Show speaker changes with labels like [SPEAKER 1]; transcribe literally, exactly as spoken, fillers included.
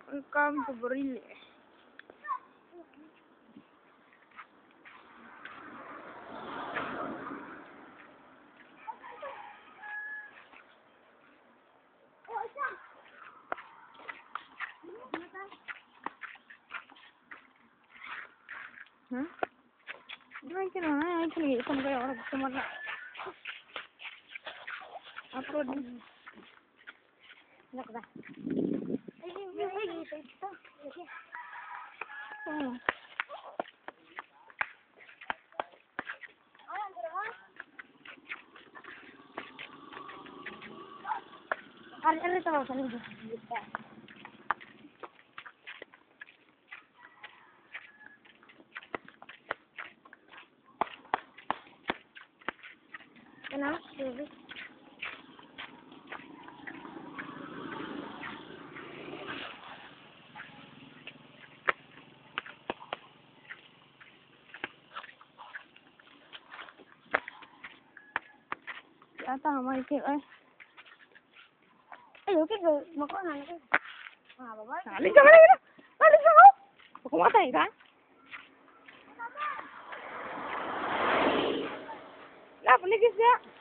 [SPEAKER 1] Welcome to Borille. Hah? Jangan kira mana yang cili sama kayak orang kemana? Upload ni. Nak dah. Eh, eh, eh, eh, oh. Ada tahu sana tu. Kenapa sih? Ata mai ke ai. Ayo ke makanan ke. Ah, baba. Alin ka mana? Alin ka? Kung matay ka? Lah, paligis dia.